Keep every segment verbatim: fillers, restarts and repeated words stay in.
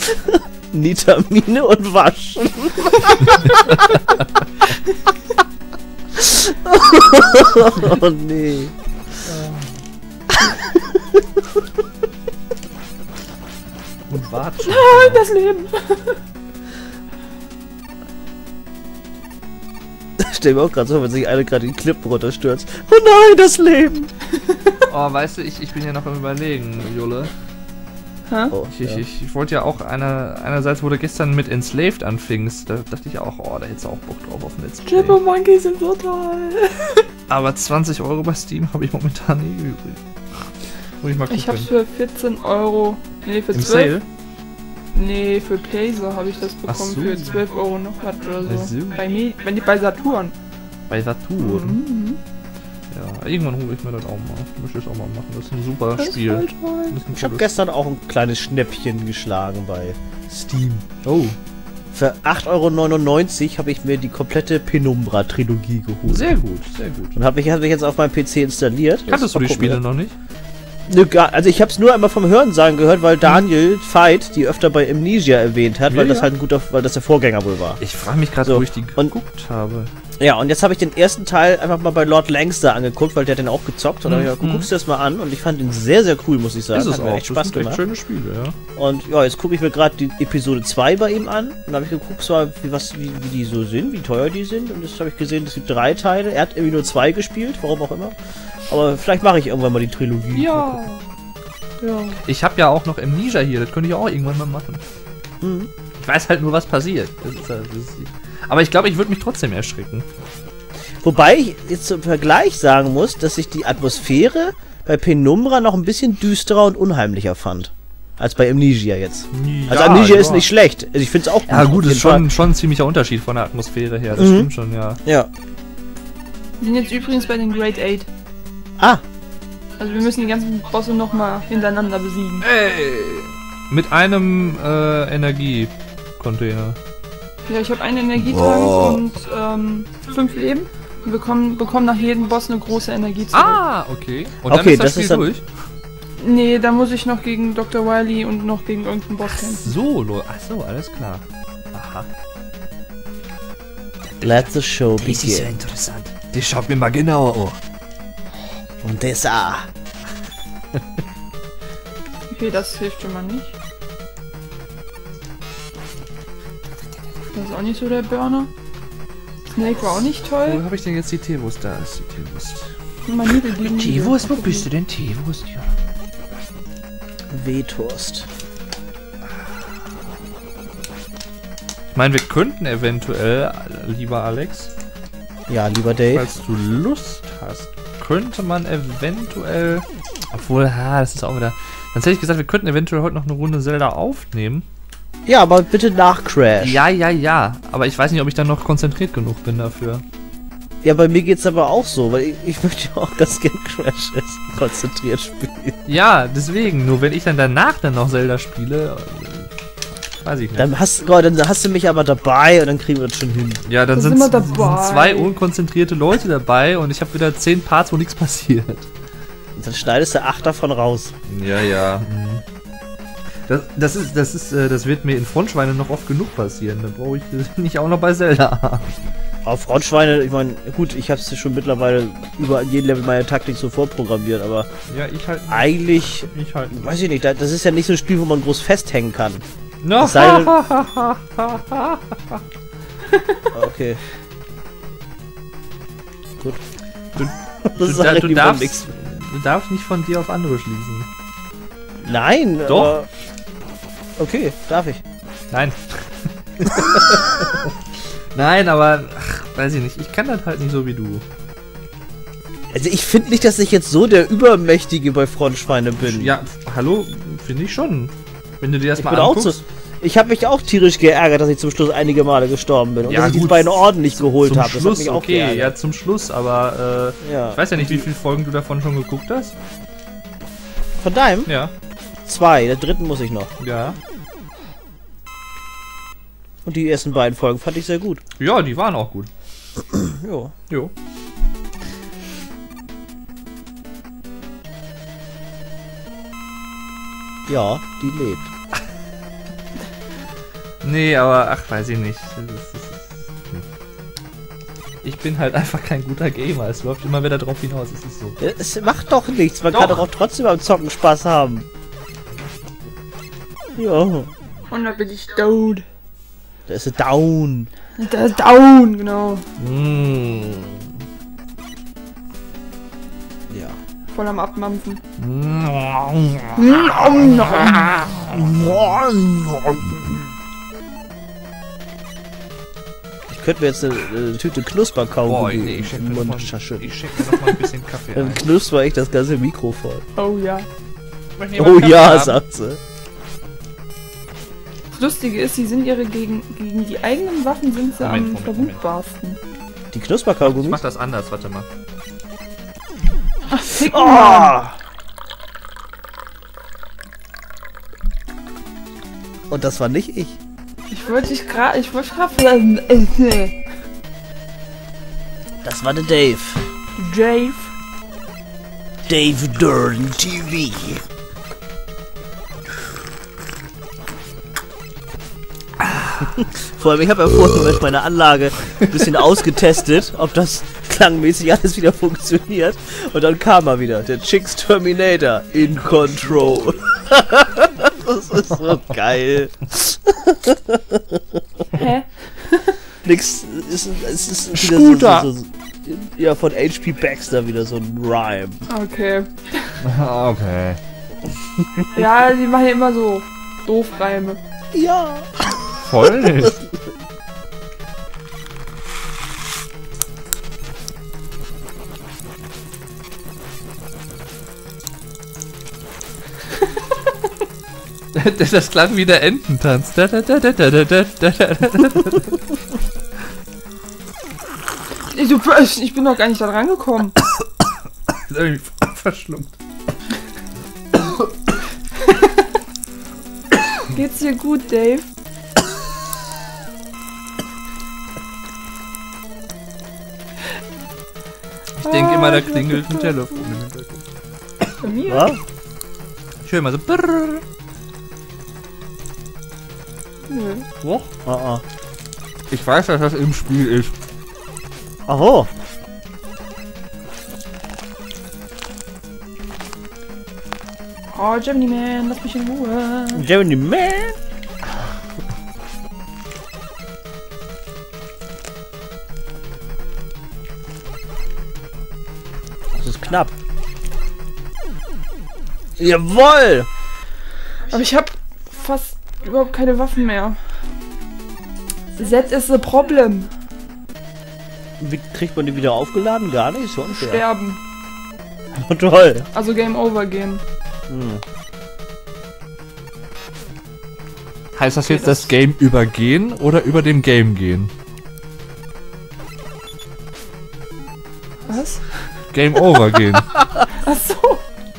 Nitamine und waschen. Oh nee. Und watschen. Nein, das Leben. Stell mir auch gerade so, wenn sich einer gerade die Klippen runterstürzt. Oh nein, das Leben! Oh, weißt du, ich, ich bin ja noch am Überlegen, Jule. Hä? Oh, Ich, ich, ja. ich, ich wollte ja auch einer, einerseits, wo du gestern mit Enslaved anfingst, da dachte ich auch, oh, da hättest du auch Bock drauf auf ein Let's Play. Triple Monkey sind so toll. Aber zwanzig Euro bei Steam habe ich momentan nie übrig. Muss ich mal gucken. Ich hab's für vierzehn Euro. Nee, für Im zwölf. Sale? Nee, für Playzer habe ich das bekommen. so. Für zwölf Euro noch was oder so. Ach so. Bei mir, wenn die bei Saturn. Bei Saturn. Mhm. Ja, irgendwann hole ich mir das auch mal. Ich möchte es auch mal machen. Das ist ein super Das ist Spiel. voll toll. Das ist ein Ich habe cooles- gestern auch ein kleines Schnäppchen geschlagen bei Steam. Oh, Für acht Euro neunundneunzig habe ich mir die komplette Penumbra-Trilogie geholt. sehr gut, sehr gut. Und habe ich, hab ich jetzt auf meinem P C installiert. Kanntest du die Mal gucken, Spiele ja. noch nicht? Nö, gar, also ich habe es nur einmal vom Hörensagen gehört, weil Daniel Veit die öfter bei Amnesia erwähnt hat, Ja, weil das ja. halt ein guter, weil das der Vorgänger wohl war. Ich frage mich gerade, So, wo ich die und- geguckt habe. Ja, und jetzt habe ich den ersten Teil einfach mal bei Lord Langster angeguckt, weil der hat den auch gezockt. Und dann Mhm. hab ich gesagt, guckst du das mal an? Und ich fand ihn sehr, sehr cool, muss ich sagen. Ist es hat mir auch. echt Spaß das sind gemacht. echt schöne Spiele, ja. Und ja, jetzt gucke ich mir gerade die Episode zwei bei ihm an. Und dann habe ich geguckt, so, wie, was, wie, wie die so sind, wie teuer die sind. Und jetzt habe ich gesehen, es gibt drei Teile. Er hat irgendwie nur zwei gespielt, warum auch immer. Aber vielleicht mache ich irgendwann mal die Trilogie. Ja. Ja. Ich habe ja auch noch Amnesia hier, das könnte ich auch irgendwann mal machen. Mhm. Ich weiß halt nur, was passiert. Das ist, halt- das ist, aber ich glaube, ich würde mich trotzdem erschrecken. Wobei ich jetzt zum Vergleich sagen muss, dass ich die Atmosphäre bei Penumbra noch ein bisschen düsterer und unheimlicher fand. Als bei Amnesia jetzt. Also Ja, Amnesia ja. ist nicht schlecht. Also ich finde es auch gut. Ja, gut, auf ist jeden Fall. schon, schon ein ziemlicher Unterschied von der Atmosphäre her, das Mhm. stimmt schon, ja. Ja. Wir sind jetzt übrigens bei den Great Eight. Ah, Also wir müssen die ganzen Bosse nochmal hintereinander besiegen. Ey! Mit einem äh, Energiecontainer. Ja, ich habe einen Energietrank Oh. und ähm, fünf Leben. Und bekommen, bekommen nach jedem Boss eine große Energie zurück. Ah, okay. Und Okay, dann ist das, das Spiel ist dann- durch? Nee, da muss ich noch gegen Doktor Wily und noch gegen irgendeinen Boss kämpfen. So, Leute. Ach so, alles klar. Aha. let the show begin. interessant. Die schaut mir mal genauer an. Und das ah. Okay, das hilft schon mal nicht. Das ist auch nicht so der Burner. Snake war auch nicht Wo toll. habe ich denn jetzt die Teewurst? Da ist die Teewurst. Mein Niedelbienen. wo bist du denn? Teewurst, ja. Wehturst. Ich meine, wir könnten eventuell, lieber Alex, Ja, lieber Dave. falls du Lust hast, könnte man eventuell... Obwohl, ha, das ist auch wieder... Sonst hätte ich gesagt, wir könnten eventuell heute noch eine Runde Zelda aufnehmen. Ja, aber bitte nach Crash. Ja, ja, ja. Aber ich weiß nicht, ob ich dann noch konzentriert genug bin dafür. Ja, bei mir geht's aber auch so, weil ich, ich möchte ja auch ganz gern Crash jetzt konzentriert spielen. Ja, deswegen. Nur wenn ich dann danach dann noch Zelda spiele, äh, weiß ich nicht. Dann hast, oh, dann hast du mich aber dabei und dann kriegen wir das schon hin. ja, dann Da sind, sind wir sind dabei. zwei unkonzentrierte Leute dabei und ich habe wieder zehn Parts, wo nichts passiert. Und dann schneidest du acht davon raus. Ja, ja. Das, das ist, das ist, äh, das wird mir in Frontschweine noch oft genug passieren. Da brauche ich äh, nicht auch noch bei Zelda. Auf Frontschweine, ich meine, gut, ich hab's schon mittlerweile über jeden Level meine Taktik so vorprogrammiert, aber Ja, ich halt. nicht. eigentlich, Ich halt. nicht. weiß ich nicht, da- das ist ja nicht so ein Spiel, wo man groß festhängen kann. No. Es sei denn- Okay. Gut. Du, Das du, sag da, ich du, lieber darfst, nix. du darfst nicht von dir auf andere schließen. Nein, Doch. aber- Okay, darf ich. Nein. Nein, aber ach, weiß ich nicht. Ich kann das halt nicht so wie du. Also ich finde nicht, dass ich jetzt so der Übermächtige bei Frontschweine bin. Ja, hallo, finde ich schon. Wenn du dir das ich mal bin auch anguckst. so. Ich habe mich auch tierisch geärgert, dass ich zum Schluss einige Male gestorben bin und Ja, dass ich die gut, beiden Orden nicht geholt zum habe. Das hat Schluss, mich auch okay, geärgert. ja, zum Schluss, aber äh, Ja. ich weiß ja nicht, wie viele Folgen du davon schon geguckt hast. Von deinem? Ja, Zwei, der dritten muss ich noch. ja. Und die ersten beiden Folgen fand ich sehr gut. Ja, die waren auch gut. Jo. Jo. Ja, die lebt. Nee, aber ach, weiß ich nicht. Das ist, das ist, hm. Ich bin halt einfach kein guter Gamer. Es läuft immer wieder drauf hinaus. Es ist so. Es macht doch nichts. Man Doch. kann doch auch trotzdem beim Zocken Spaß haben. Ja. Und da bin ich down. Da ist er down. Da ist down, genau. Mm. Ja. Voll am Abmampfen. Mm. Ich könnte mir jetzt eine, eine Tüte Knusperkaugummi Boah, nee, ich schenke in mir den noch Mund mal, schascheln. ich schenke mir noch mal ein bisschen Kaffee Dann ein. knusper ich das ganze Mikro voll. Oh ja. Möchte jemand Oh Kaffee ja, haben? sagt sie. Das Lustige ist, sie sind ihre gegen, gegen die eigenen Waffen sind sie Moment, am Moment, Moment. verwundbarsten. Die Ich Knusperkaugummis? mach das anders, warte mal. Ach, fick Oh! Mann. Und das war nicht ich. Ich wollte dich gerade, ich wollte gerade äh, Das war der Dave. Dave. Dave Durden T V. Vor allem, ich habe ja vorhin mit meiner Anlage ein bisschen ausgetestet, ob das klangmäßig alles wieder funktioniert. Und dann kam er wieder, der Chicks Terminator in Control. Das ist so geil. Hä? Nix, es ist, es ist wieder Scooter. so, so, so, ja, von H P Baxter wieder so ein Rhyme. Okay. Okay. Ja, die machen ja immer so Doofreime. Ja. Voll nicht. Das klang wie der Ententanz. Da, da, da, da, da, da, da, da, da. Ich, du, ich bin noch gar nicht da dran gekommen. Irgendwie verschluckt. Geht's dir gut, Dave? Ich denke immer, da Ah, klingelt ein ich- Telefon im Hintergrund. Bei mir? Was? Ich höre immer so. Brrr. Nö. Wo? Ah, ah. Ich weiß, dass das im Spiel ist. Aho. Oh, Gemini Man, lass mich in Ruhe. Gemini Man. Das ist knapp. Jawoll! Aber ich hab fast überhaupt keine Waffen mehr. That is the problem. Wie kriegt man die wieder aufgeladen? Gar nicht? So unfair. Sterben. Oh, toll. Also Game Over gehen. Hm. Heißt das jetzt das Game übergehen oder über dem Game gehen? Was? Game Over gehen. Ach so.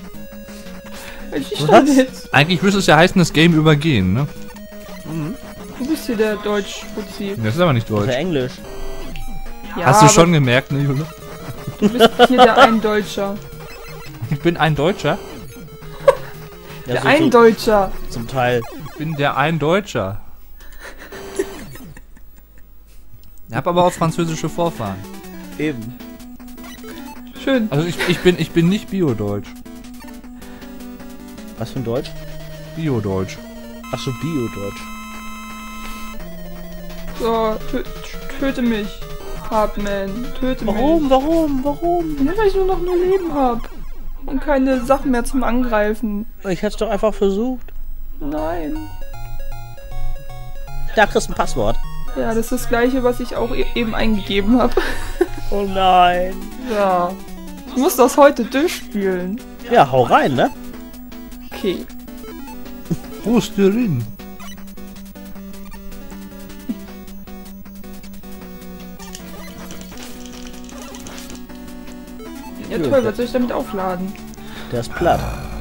Ich Was? nicht. Eigentlich müsste es ja heißen, das Game übergehen, ne? Du bist hier der Deutsch-Fuzzi. Das ist aber nicht Das ist deutsch. ja Englisch. Ja, Hast du aber schon gemerkt, ne, Jule? Du bist hier der Eindeutscher. Ich bin ein Deutscher. Ja, Der so, Eindeutscher. so, zum Teil. Ich bin der ein Deutscher. Ich hab aber auch französische Vorfahren. Eben. Schön. Also ich, ich bin ich bin nicht Bio-Deutsch. Was für ein Deutsch? Bio-Deutsch. Ach so, Bio-Deutsch. So, tö töte mich. Hartman, töte Warum, mich. warum, warum? Ja, weil ich nur noch nur Leben hab. Und keine Sachen mehr zum Angreifen. Ich hätte es doch einfach versucht. Nein. Da kriegst du ein Passwort. Ja, das ist das gleiche, was ich auch e eben eingegeben habe. Oh nein. Ja. Ich muss das heute durchspielen. Ja, hau rein, ne? Okay. Prosterin. Ja toll, was soll ich damit aufladen? Der ist platt.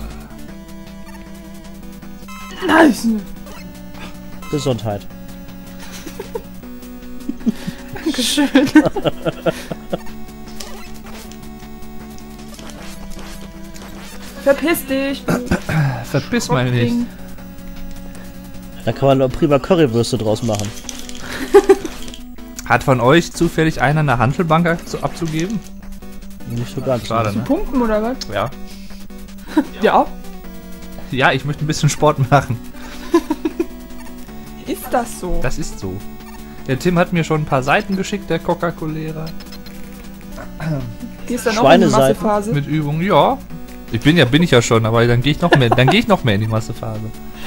Nice! Gesundheit. Dankeschön. Verpiss dich, du Verpiss mal nicht. Ding. Da kann man noch prima Currywürste draus machen. Hat von euch zufällig einer eine Handelbank abzu- abzugeben? Nicht so ganz. Schade, Zum ne? Pumpen oder was? Ja. Ja. Ja, ich möchte ein bisschen Sport machen. Ist das so? Das ist so. Der Tim hat mir schon ein paar Seiten geschickt, der Coca-Colera. Gehst dann auch in die Schweineseiten. Massephase? Mit Übungen, ja. Ich bin ja, bin ich ja schon, aber dann gehe ich noch mehr, dann gehe ich noch mehr in die Massephase.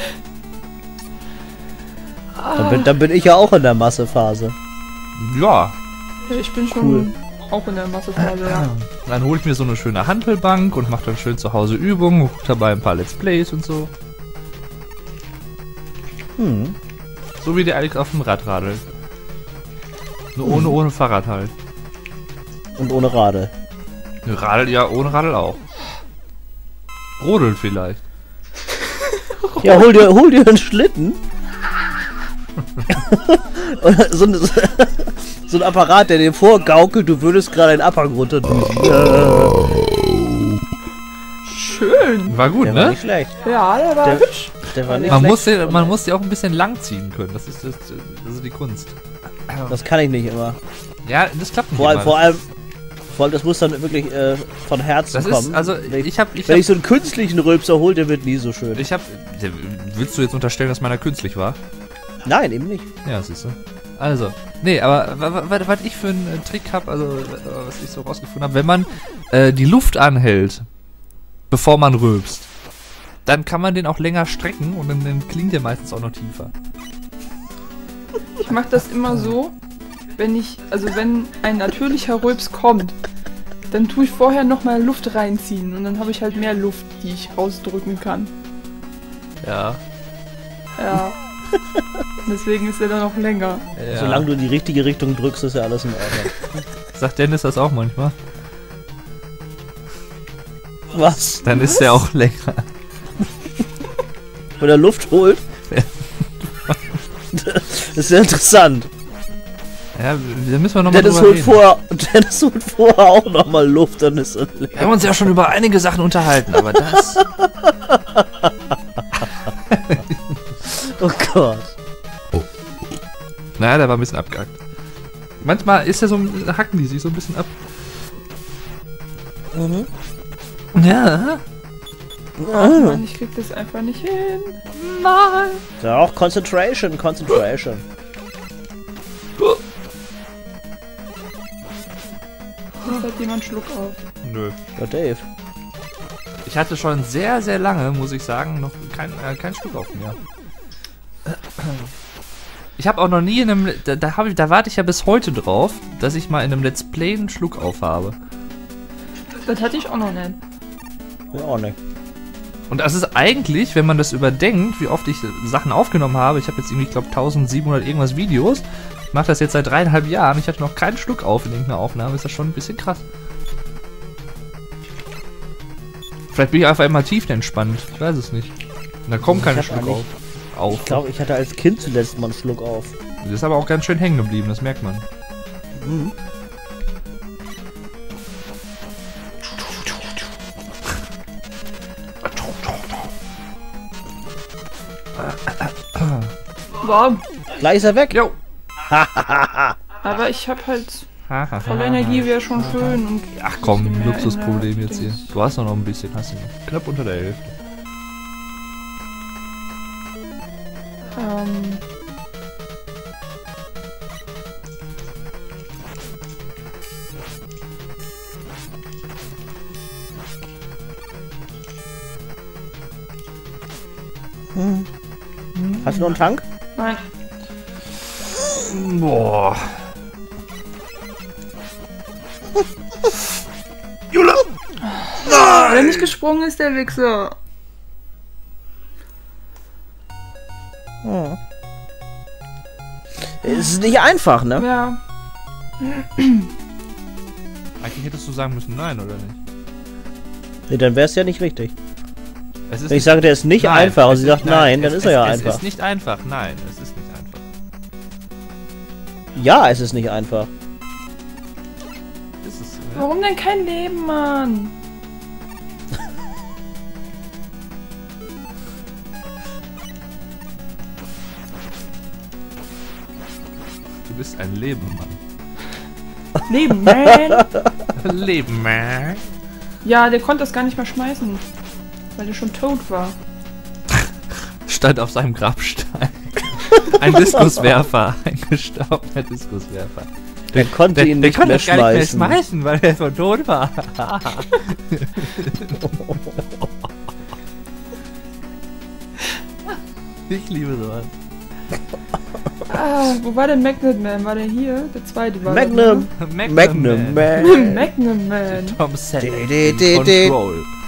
Dann bin, dann bin ich ja auch in der Massephase. Ja. Ja, ich bin schon Cool. auch in der Massephase, ja. Dann hole ich mir so eine schöne Hantelbank und mache dann schön zu Hause Übungen, guck dabei ein paar Let's Plays und so. Hm. So wie der Alex auf dem Rad radelt. Nur ohne, ohne Fahrrad halt. Und ohne Radl. Ne, Radel, ja, ohne Radl auch. Rodelt vielleicht. Ja, hol dir, hol dir einen Schlitten. Und so, ein, so ein Apparat, der dir vorgaukelt, du würdest gerade einen Abhang runterdüsen. Schön. War gut, Der war ne? nicht schlecht. Ja, der war Der- hübsch. Der war nicht Man schlecht. muss, den, man muss die auch ein bisschen lang ziehen können. Das ist, das, das ist die Kunst. Das kann ich nicht immer. Ja, das klappt nicht Vor, allem- immer. vor allem, vor allem, das muss dann wirklich äh, von Herzen Das kommen. ist, also, wenn ich, ich hab, ich wenn hab, ich so einen künstlichen Rülpser hole, der wird nie so schön. ich hab, willst du jetzt unterstellen, dass meiner künstlich war? Nein, eben nicht. Ja, siehst du. Also, nee, aber was ich für einen äh, Trick habe, also äh, was ich so rausgefunden habe, wenn man äh, die Luft anhält, bevor man rülpst, dann kann man den auch länger strecken und dann, dann klingt der meistens auch noch tiefer. Ich mache das immer so, wenn ich, also wenn ein natürlicher Rülps kommt, dann tue ich vorher nochmal Luft reinziehen und dann habe ich halt mehr Luft, die ich rausdrücken kann. Ja. Ja. Deswegen ist er dann auch länger. ja. Solange du in die richtige Richtung drückst, ist ja alles in Ordnung. Sagt Dennis das auch manchmal? Was? Dann ist der auch länger. Wenn er Luft holt? Das ist ja interessant. Ja, da müssen wir nochmal Dennis drüber holt, reden. vor, Dennis holt vorher auch nochmal Luft, dann ist er Wir haben uns ja schon über einige Sachen unterhalten, aber das... Oh Gott. Naja, der war ein bisschen abgehackt. Manchmal ist er so, hacken die sich so ein bisschen ab. Mhm. Ja. Ach Mann, ich krieg das einfach nicht hin. Nein. Ja, auch Concentration, Concentration. Jetzt hat jemand Schluck auf. Nö. Ja, Dave. Ich hatte schon sehr, sehr lange, muss ich sagen, noch kein, äh, kein Stück auf mir. Ich habe auch noch nie in einem... Da, da, hab ich, da warte ich ja bis heute drauf, dass ich mal in einem Let's Play einen Schluck auf habe. Das hatte ich auch noch nicht. Ja, auch nicht. Und das ist eigentlich, wenn man das überdenkt, wie oft ich Sachen aufgenommen habe, ich habe jetzt irgendwie, ich glaube, eintausendsiebenhundert irgendwas Videos, ich mache das jetzt seit dreieinhalb Jahren, ich hatte noch keinen Schluck auf in irgendeiner Aufnahme, ist das schon ein bisschen krass. Vielleicht bin ich einfach immer tiefenentspannt, ich weiß es nicht. Und da kommt kein Ich hab Schluck eigentlich- auf. auf. Ich glaube, ich hatte als Kind zuletzt mal einen Schluck auf. Das ist aber auch ganz schön hängen geblieben, das merkt man. Mhm. Wow. Gleich ist er weg. Jo! Aber ich hab halt Ha, ha, voll ha, Energie, wäre schon schön. Und Ach komm, bisschen mehr Luxusproblem in der jetzt hier. Dings. Du hast doch noch ein bisschen, hast du noch. Knapp unter der Hälfte. Ähm, Hast du noch einen Tank? nein. Boah. Jule! Weil er nicht gesprungen ist, der Wichser. Hm. Es ist nicht einfach, ne? Ja. Eigentlich hättest du sagen müssen nein, oder nicht? Nee, dann wäre es ja nicht richtig. Es ist Wenn ich sage, der ist nicht nein, einfach und es sie ist- sagt nein, dann es, ist er ja es, einfach. Es ist nicht einfach, nein, es ist nicht einfach. Ja, es ist nicht einfach. Ist es, ne? Warum denn kein Leben, Mann? Du bist ein Lebemann. Leben, man! Lebemann. Ja, der konnte das gar nicht mehr schmeißen. Weil der schon tot war. Stand auf seinem Grabstein. Ein Diskuswerfer. Ein gestorbener Diskuswerfer. Der konnte Der, ihn der nicht konnte mehr das gar nicht mehr schmeißen. schmeißen, weil er so tot war. Ich liebe sowas. Ah, wo war denn Magnet Man? War der hier? Der zweite war Magnum. das, Magnum ne? Man. Magnum Man. Tom Selleck De, de, in de, de. Control.